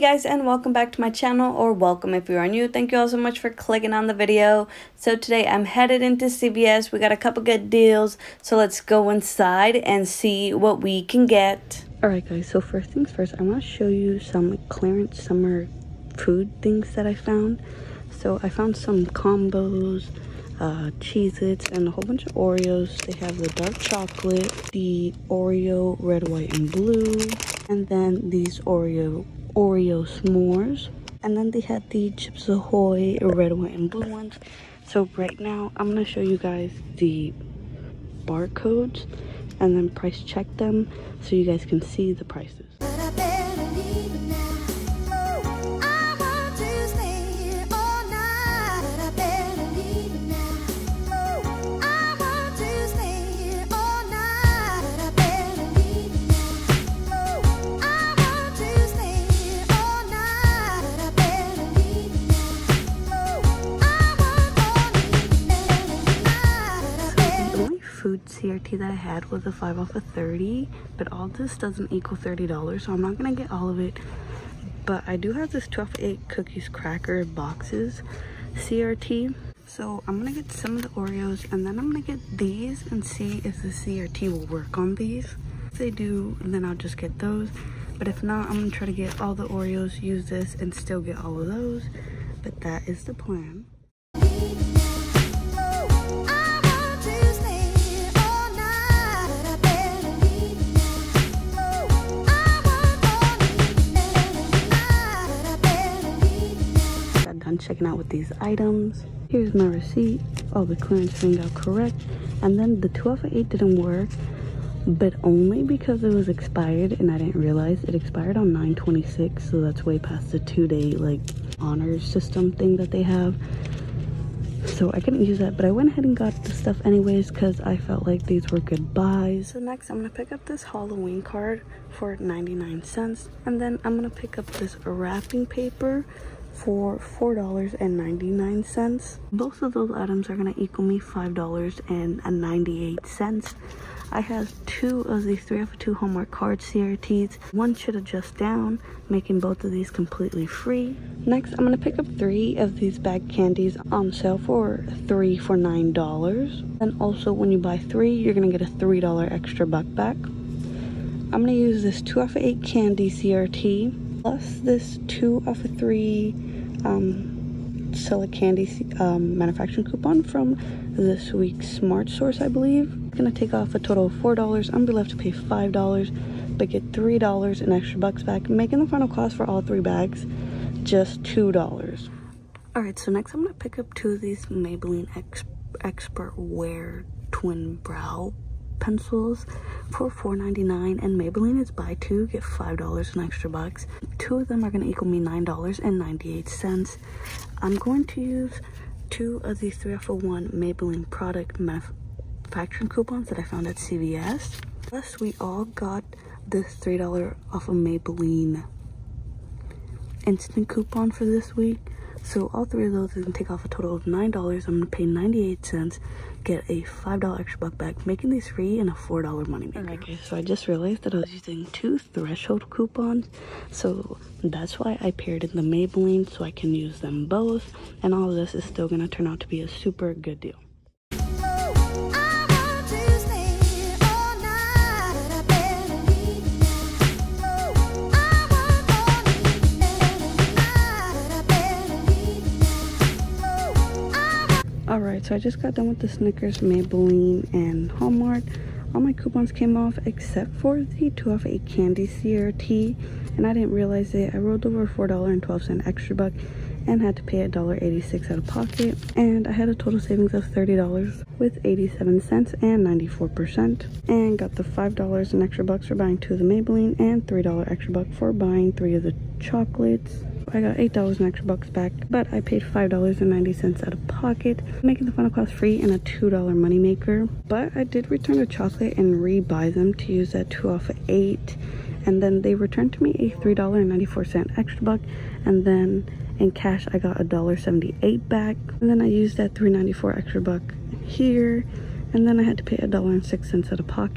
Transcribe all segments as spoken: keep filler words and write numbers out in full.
guys, and welcome back to my channel, or welcome if you are new. Thank you all so much for clicking on the video. So today I'm headed into C V S. We got a couple good deals, so let's go inside and see what we can get. Alright guys, so first things first, I want to show you some clearance summer food things that I found. So I found some combos, uh, Cheez-Its, and a whole bunch of Oreos. They have the dark chocolate, the Oreo red, white, and blue, and then these Oreo Oreo s'mores, and then they had the Chips Ahoy red, white, and blue ones. So right now I'm gonna show you guys the barcodes and then price check them so you guys can see the prices. Food C R T that I had was a five off of thirty, but all this doesn't equal thirty dollars, so I'm not gonna get all of it. But I do have this two off of eight cookies cracker boxes C R T, so I'm gonna get some of the Oreos, and then I'm gonna get these and see if the C R T will work on these. If they do, then I'll just get those, but if not, I'm gonna try to get all the Oreos, use this, and still get all of those. But that is the plan. Checking out with these items. Here's my receipt. All the clearance turned out correct, and then the two off of eight didn't work, but only because it was expired, and I didn't realize it expired on nine twenty-six, so that's way past the two-day like honor system thing that they have, so I couldn't use that. But I went ahead and got the stuff anyways because I felt like these were good buys. So next I'm gonna pick up this Halloween card for ninety-nine cents, and then I'm gonna pick up this wrapping paper for four dollars and ninety-nine cents. Both of those items are going to equal me five dollars and ninety-eight cents. I have two of these three off of two Hallmark card C R Ts. One should adjust down, making both of these completely free. Next, I'm going to pick up three of these bag candies on sale for three for nine dollars. And also, when you buy three, you're going to get a three dollar extra buck back. I'm going to use this two off of eight candy C R T, plus this two off of three um, Sella Candy um, manufacturing coupon from this week's Smart Source, I believe. It's gonna take off a total of four dollars. I'm gonna be left to pay five dollars, but get three dollars in extra bucks back, making the final cost for all three bags just two dollars. Alright, so next I'm gonna pick up two of these Maybelline Ex Expert Wear Twin Brow pencils for four ninety-nine, and Maybelline is buy two get five dollars in extra bucks. Two of them are going to equal me nine dollars and ninety-eight cents. I'm going to use two of these three off of one Maybelline product manufacturing coupons that I found at C V S. Plus we all got this three dollar off of Maybelline instant coupon for this week. So all three of those are going to take off a total of nine dollars. I'm going to pay ninety-eight cents, get a five dollar extra buck back, making these free and a four dollar money maker. Alright guys, so I just realized that I was using two threshold coupons. So that's why I paired in the Maybelline, so I can use them both. And all of this is still going to turn out to be a super good deal. Alright, so I just got done with the Snickers, Maybelline, and Hallmark. All my coupons came off except for the two off of eight candy C R T, and I didn't realize it. I rolled over four dollars and twelve cents extra buck and had to pay a dollar eighty-six out of pocket, and I had a total savings of thirty dollars with eighty-seven cents and ninety-four percent, and got the five dollars in extra bucks for buying two of the Maybelline and three dollars extra buck for buying three of the chocolates. I got eight dollars in extra bucks back, but I paid five dollars and ninety cents out of pocket, making the final cost free and a two dollar money maker. But I did return the chocolate and re-buy them to use that two off of eight, and then they returned to me a three dollars and ninety-four cents extra buck, and then in cash I got a dollar seventy-eight back, and then I used that three ninety-four extra buck here, and then I had to pay a dollar and six cents out of pocket.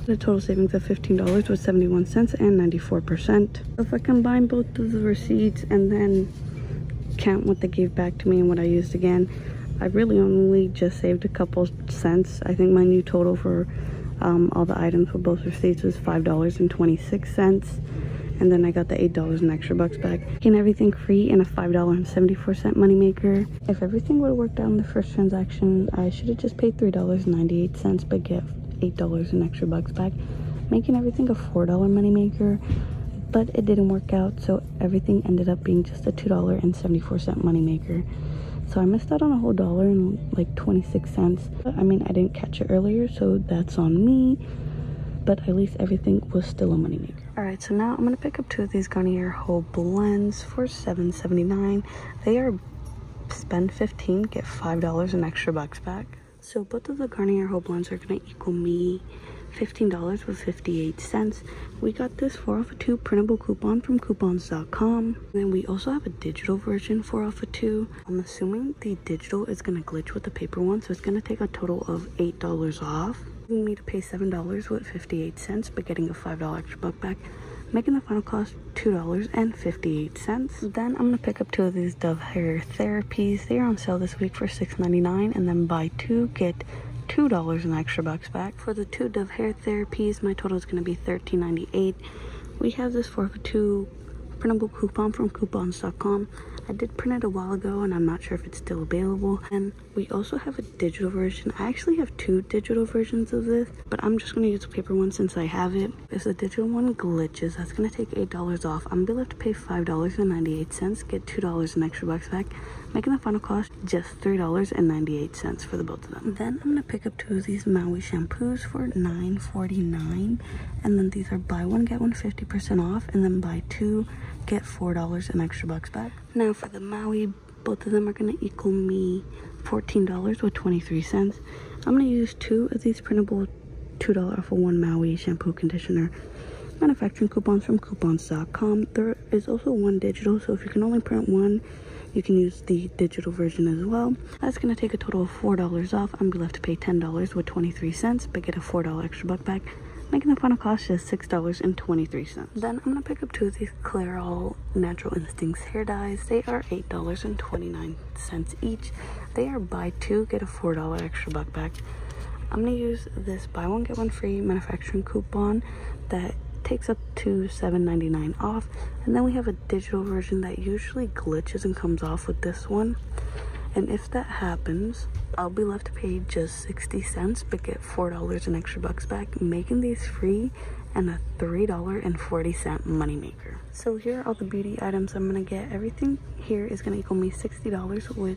The total savings of fifteen dollars with seventy-one cents and ninety-four percent. If I combine both of the receipts and then count what they gave back to me and what I used again, I really only just saved a couple cents. I think my new total for um, all the items for both receipts was five dollars and twenty-six cents. And then I got the eight dollars and extra bucks back. Getting everything free and a five dollars and seventy-four cent moneymaker. If everything would have worked out in the first transaction, I should have just paid three dollars and ninety-eight cents but get eight dollars and extra bucks back, making everything a four dollar moneymaker. But it didn't work out, so everything ended up being just a two dollars and seventy-four cent moneymaker. So I missed out on a whole dollar and like twenty-six cents. I mean, I didn't catch it earlier, so that's on me. But at least everything was still a moneymaker. Alright, so now I'm going to pick up two of these Garnier Whole Blends for seven seventy-nine. They are spend fifteen, get five dollars and extra bucks back. So both of the Garnier Whole Blends are going to equal me fifteen dollars with fifty-eight cents. We got this four off of two printable coupon from coupons dot com. And then we also have a digital version four off of two. I'm assuming the digital is going to glitch with the paper one, so it's going to take a total of eight dollars off. Me to pay seven dollars with fifty-eight cents, but getting a five dollar extra buck back, making the final cost two dollars and fifty-eight cents. Then I'm gonna pick up two of these Dove Hair Therapies. They are on sale this week for six ninety-nine, and then buy two get two dollars and extra bucks back. For the two Dove Hair Therapies, my total is gonna be thirteen ninety-eight. We have this four for two printable coupon from coupons dot com. I did print it a while ago and I'm not sure if it's still available. And we also have a digital version. I actually have two digital versions of this, but I'm just going to use the paper one since I have it. If the digital one glitches, that's going to take eight dollars off. I'm going to be left to pay five dollars and ninety-eight cents, get two dollars and extra bucks back, making the final cost just three dollars and ninety-eight cents for the both of them. Then I'm going to pick up two of these Maui shampoos for nine forty-nine. And then these are buy one, get one fifty percent off, and then buy two, get four dollars and extra bucks back. Now for the Maui, both of them are going to equal me fourteen dollars with twenty-three cents. I'm going to use two of these printable two dollars off of one Maui shampoo conditioner manufacturing coupons from coupons dot com. There is also one digital, so if you can only print one, you can use the digital version as well. That's going to take a total of four dollars off. I'm going to be left to pay ten dollars with twenty-three cents, but get a four dollar extra buck back, making the final cost just six dollars and twenty-three cents. Then I'm going to pick up two of these Clairol Natural Instincts hair dyes. They are eight dollars and twenty-nine cents each. They are buy two, get a four dollar extra buck back. I'm going to use this buy one, get one free manufacturing coupon that takes up to seven ninety-nine off. And then we have a digital version that usually glitches and comes off with this one. And if that happens, I'll be left to pay just sixty cents, but get four dollars and extra bucks back, making these free and a three dollars and forty cent moneymaker. So here are all the beauty items I'm going to get. Everything here is going to equal me sixty dollars with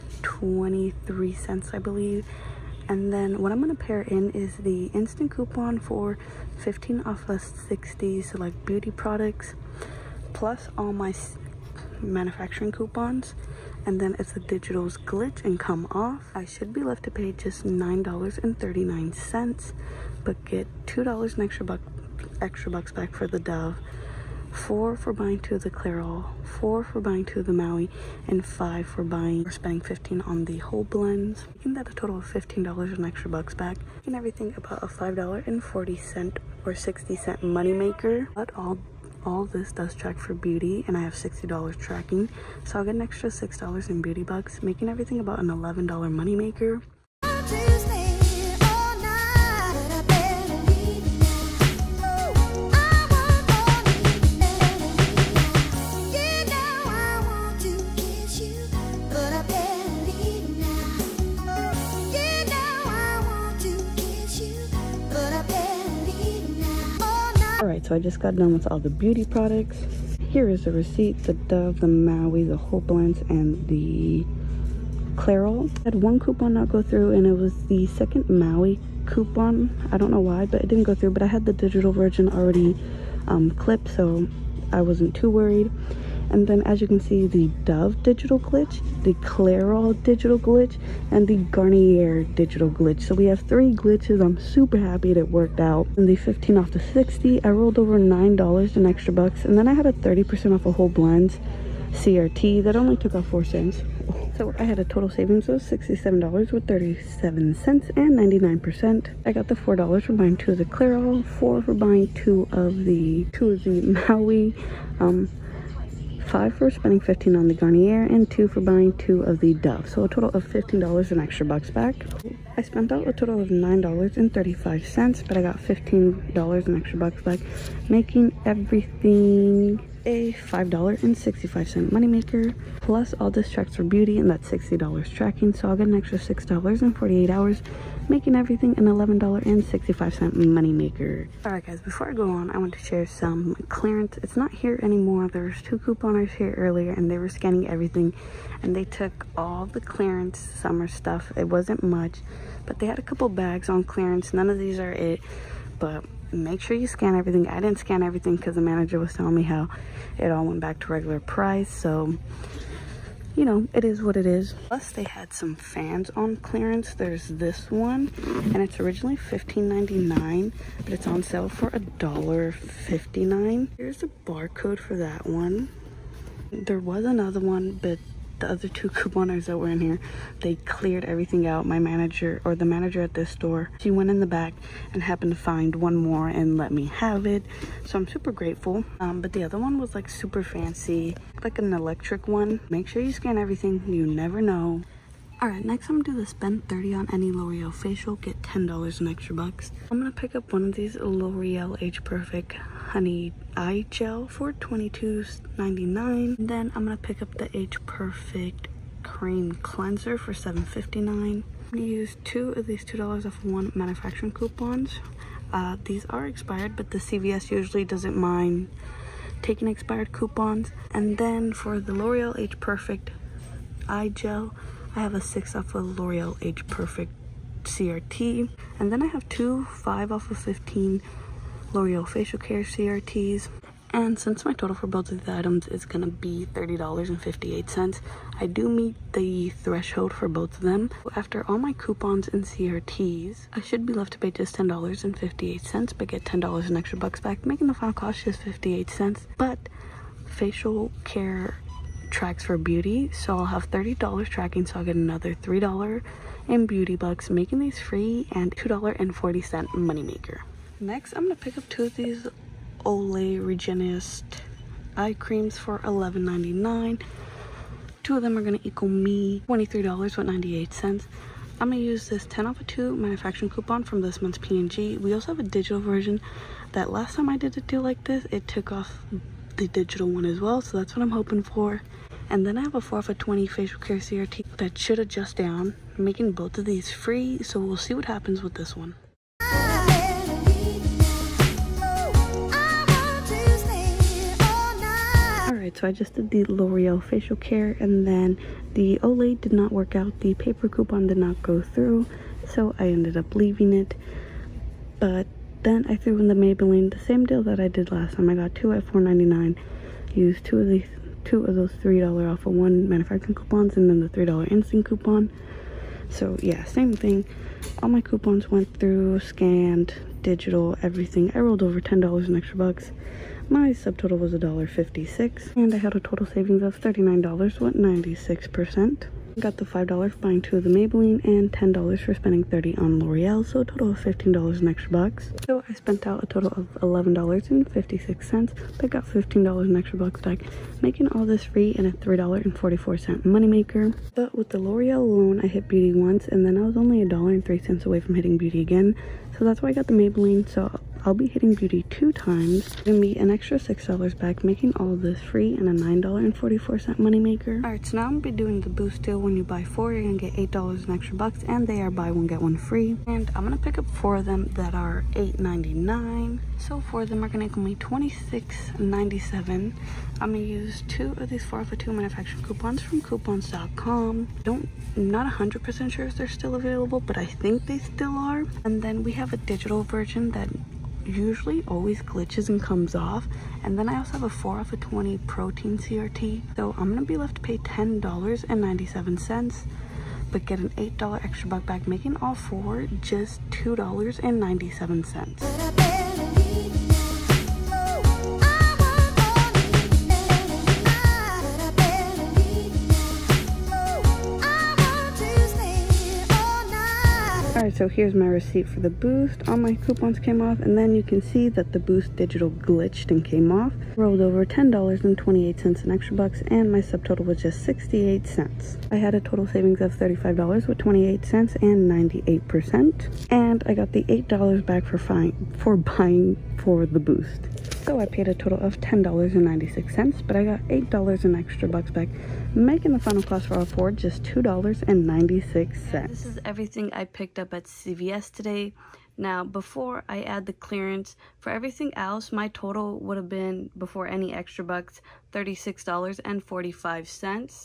twenty-three cents, I believe. And then what I'm going to pair in is the instant coupon for fifteen off of sixty select beauty products, plus all my manufacturing coupons. And then if the digitals glitch and come off, I should be left to pay just nine dollars and thirty-nine cents, but get two dollars and extra buck extra bucks back for the Dove, four for buying two of the Clairol, four for buying two of the Maui, and five for buying or spending fifteen on the whole blends, making that a total of fifteen dollars and extra bucks back, and everything about a five dollars and forty cent or sixty cent moneymaker. But all all this does track for beauty, and I have sixty dollars tracking, so I'll get an extra six dollars in beauty bucks, making everything about an eleven dollar moneymaker. Alright, so I just got done with all the beauty products. Here is the receipt: the Dove, the Maui, the whole blends, and the Clairol. I had one coupon not go through, and it was the second Maui coupon. I don't know why, but it didn't go through. But I had the digital version already um, clipped, so I wasn't too worried. And then, as you can see, the Dove digital glitch, the Clairol digital glitch, and the Garnier digital glitch. So we have three glitches. I'm super happy it worked out. And the fifteen off the sixty, I rolled over nine dollars in extra bucks. And then I had a thirty percent off a whole blends C R T that only took off four cents. So I had a total savings of sixty-seven dollars with thirty-seven cents and ninety-nine percent. I got the four dollars for buying two of the Clairol, four for buying two of the two of the Maui, um, five for spending fifteen on the Garnier, and two for buying two of the Dove. So a total of fifteen dollars and extra bucks back. I spent out a total of nine dollars and thirty-five cents, but I got fifteen dollars and extra bucks back, making everything a five dollars and sixty-five cent moneymaker. Plus all this tracks for beauty, and that's sixty dollars tracking, so I'll get an extra six dollars in forty-eight hours, making everything an eleven dollars and sixty-five cent moneymaker. Alright guys, before I go on, I want to share some clearance. It's not here anymore. There's two couponers here earlier, and they were scanning everything, and they took all the clearance summer stuff. It wasn't much, but they had a couple bags on clearance. None of these are it, but make sure you scan everything. I didn't scan everything because the manager was telling me how it all went back to regular price, so you know, it is what it is. Plus they had some fans on clearance. There's this one, and it's originally fifteen ninety-nine, but it's on sale for a dollar fifty-nine. Here's a barcode for that one. There was another one, but the other two couponers that were in here, they cleared everything out. My manager, or the manager at this store, she went in the back and happened to find one more and let me have it, so I'm super grateful. Um but the other one was like super fancy, like an electric one. Make sure you scan everything, you never know. All right, next I'm gonna do the spend thirty on any L'Oreal facial, get ten dollars in extra bucks. I'm gonna pick up one of these L'Oreal Age Perfect Honey Eye Gel for twenty-two ninety-nine. Then I'm gonna pick up the Age Perfect Cream Cleanser for seven fifty-nine. I'm gonna use two of these two dollars off one manufacturing coupons. Uh, these are expired, but the C V S usually doesn't mind taking expired coupons. And then for the L'Oreal Age Perfect Eye Gel, I have a six off of L'Oreal Age Perfect C R T. And then I have two five off of fifteen L'Oreal Facial Care C R Ts. And since my total for both of the items is gonna be thirty dollars and fifty-eight cents, I do meet the threshold for both of them. After all my coupons and C R Ts, I should be left to pay just ten dollars and fifty-eight cents, but get ten dollars in extra bucks back, making the final cost just fifty-eight cents. But facial care tracks for beauty, so I'll have thirty dollars tracking, so I'll get another three dollars in beauty bucks, making these free, and two dollars and forty cent moneymaker. Next, I'm gonna pick up two of these Olay Regenist eye creams for eleven ninety-nine. Two of them are gonna equal me twenty-three dollars with ninety-eight cents. I'm gonna use this ten off of two manufacturing coupon from this month's P and G. We also have a digital version that last time I did a deal like this, it took off the digital one as well, so that's what I'm hoping for. And then I have a four off of twenty facial care C R T that should adjust down, making both of these free, so we'll see what happens with this one. Alright, so I just did the L'Oreal facial care, and then the Olay did not work out. The paper coupon did not go through, so I ended up leaving it. But then I threw in the Maybelline, the same deal that I did last time. I got two at four ninety-nine. Used two of these, two of those three dollars off of one manufacturing coupons, and then the three dollar instant coupon. So yeah, same thing. All my coupons went through, scanned, digital, everything. I rolled over ten dollars in extra bucks. My subtotal was a dollar fifty-six, and I had a total savings of thirty-nine dollars with ninety-six percent. Got the five dollars for buying two of the Maybelline, and ten dollars for spending thirty dollars on L'Oreal, so a total of fifteen dollars in extra bucks. So I spent out a total of eleven dollars and fifty-six cents, but got fifteen dollars in extra bucks back, making all this free and a three dollars and forty-four cent moneymaker. But with the L'Oreal alone, I hit beauty once, and then I was only a dollar and three cents away from hitting beauty again. So that's why I got the Maybelline, so I'll be hitting beauty two times, gonna be an extra six dollars back, making all of this free and a nine dollars and forty-four cent moneymaker. Alright, so now I'm gonna be doing the boost deal. When you buy four, you're gonna get eight dollars in extra bucks, and they are buy one, get one free. And I'm gonna pick up four of them that are eight ninety-nine. So four of them are gonna equal me twenty-six ninety-seven. I'm gonna use two of these four for two manufacturing coupons from coupons dot com. Don't, I'm not one hundred percent sure if they're still available, but I think they still are. And then we have a digital version that usually always glitches and comes off. And then I also have a four off of twenty protein C R T, so I'm gonna be left to pay ten dollars and ninety-seven cents, but get an eight dollar extra buck back, making all four just two dollars and ninety-seven cents. so here's my receipt for the Boost. All my coupons came off, and then you can see that the Boost digital glitched and came off. Rolled over ten dollars and twenty-eight cents in extra bucks, and my subtotal was just sixty-eight cents. I had a total savings of thirty-five dollars with twenty-eight cents and ninety-eight percent. And I got the eight dollars back for, fine, for buying for the Boost. So I paid a total of ten dollars and ninety-six cents, but I got eight dollars in extra bucks back, making the final cost for all four just two dollars and ninety-six cents. This is everything I picked up at C V S today. Now, before I add the clearance, for everything else, my total would have been, before any extra bucks, thirty-six dollars and forty-five cents.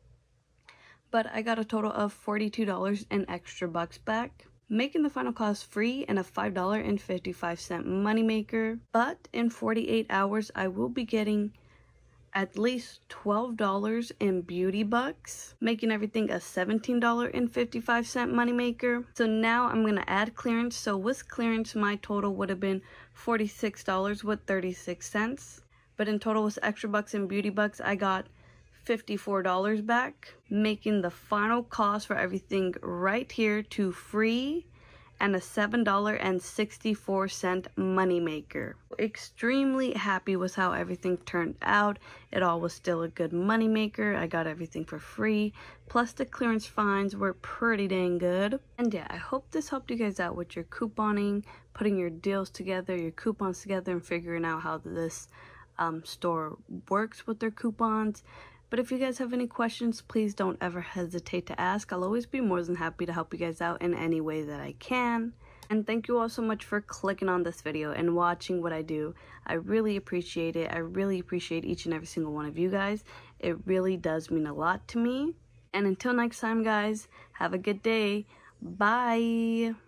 But I got a total of forty-two dollars in extra bucks back, making the final cost free and a five dollars and fifty-five cent moneymaker. But in forty-eight hours, I will be getting at least twelve dollars in beauty bucks, making everything a seventeen dollars and fifty-five cent moneymaker. So now I'm going to add clearance. So with clearance, my total would have been forty-six dollars with thirty-six cents. But in total with extra bucks and beauty bucks, I got fifty-four dollars back, making the final cost for everything right here to free and a seven dollars and sixty-four cent moneymaker. Extremely happy with how everything turned out. It all was still a good moneymaker. I got everything for free. Plus the clearance finds were pretty dang good. And yeah, I hope this helped you guys out with your couponing, putting your deals together, your coupons together, and figuring out how this um, store works with their coupons. But if you guys have any questions, please don't ever hesitate to ask. I'll always be more than happy to help you guys out in any way that I can. And thank you all so much for clicking on this video and watching what I do. I really appreciate it. I really appreciate each and every single one of you guys. It really does mean a lot to me. And until next time, guys, have a good day. Bye.